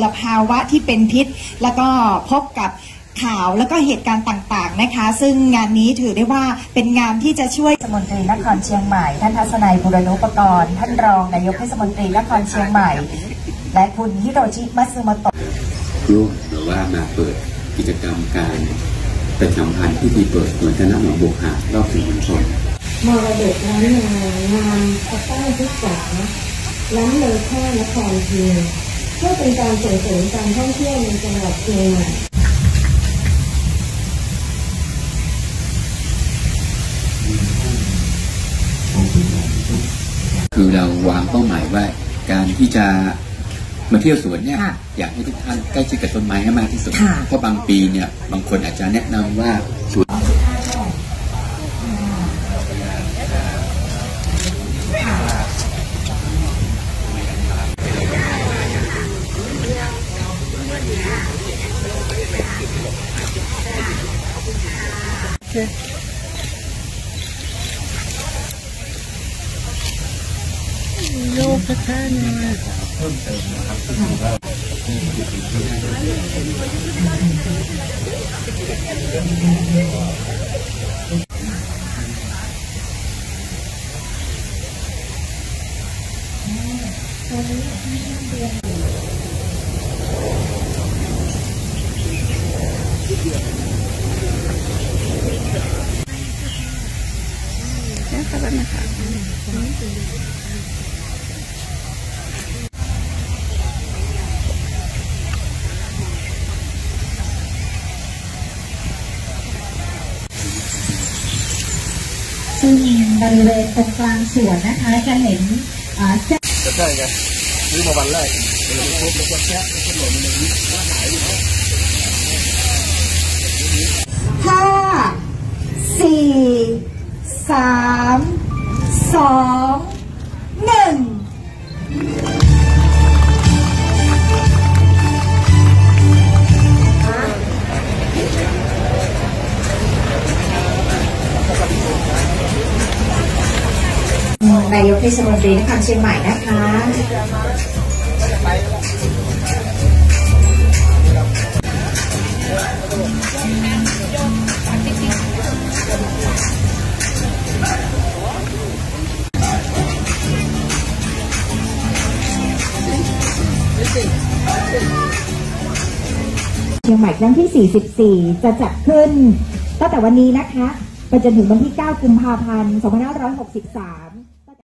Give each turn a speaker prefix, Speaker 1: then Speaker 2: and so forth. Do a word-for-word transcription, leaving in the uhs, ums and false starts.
Speaker 1: ภาวะที่เป็นพิษแล้วก็พบกับข่าวแล้วก็เหตุการณ์ต่างๆนะคะซึ่งงานนี้ถือได้ว่าเป็นงานที่จะช่วยเทศมนตรีนครเชียงใหม่ท่านทัศนัย บูรณูปกรณ์ท่านรองนายกเทศมนตรีนครเชียงใหม่และคุณฮิโรชิมัตสึโมโตะ
Speaker 2: ร่วมหรือว่ามาเปิดกิจกรรมการประชาสัมพันธ์พิธีเปิดสวนคณะหนองบัวหาดรอบสื่อมวลชน
Speaker 3: มรดกล้านนางามพระใต้ทุกษาล้ำเลยค่านครเชียงเพื่อเป็นการส่งเสริมการท่องเที่ยวในจังหวัดเชียงใหม่
Speaker 2: คือเราวางเป้าหมายว่าการที่จะมาเที่ยวสวนเนี่ยอยากให้ทุกท่านใกล้ชิดกับต้นไม้ให้มากที่สุดเพราะบางปีเนี่ยบางคนอาจจะแนะนำว่าสวน
Speaker 4: โยกแค่นี้เพิ่มเติมนะครับนะคะแบบนะคะ
Speaker 3: ซึ่งบริเวณตรงกลางสวนนะคะจะเห็นอ่าจะ
Speaker 4: ใช่ไงซื้อมาวันแรกเลยครบแล้วก็แค่ก็หล่นในนี้ว่าหายอยู่
Speaker 1: ห้าสี่สามสองหนึ่งนายกเทศมนตรีนครเชียงใหม่นะคะเชียงใหม่ครั้งที่สี่สิบสี่จะจัดขึ้นตั้งแต่วันนี้นะคะไปจนถึงวันที่เก้ากุมภาพันธ์สองพันห้าร้อยหกสิบสาม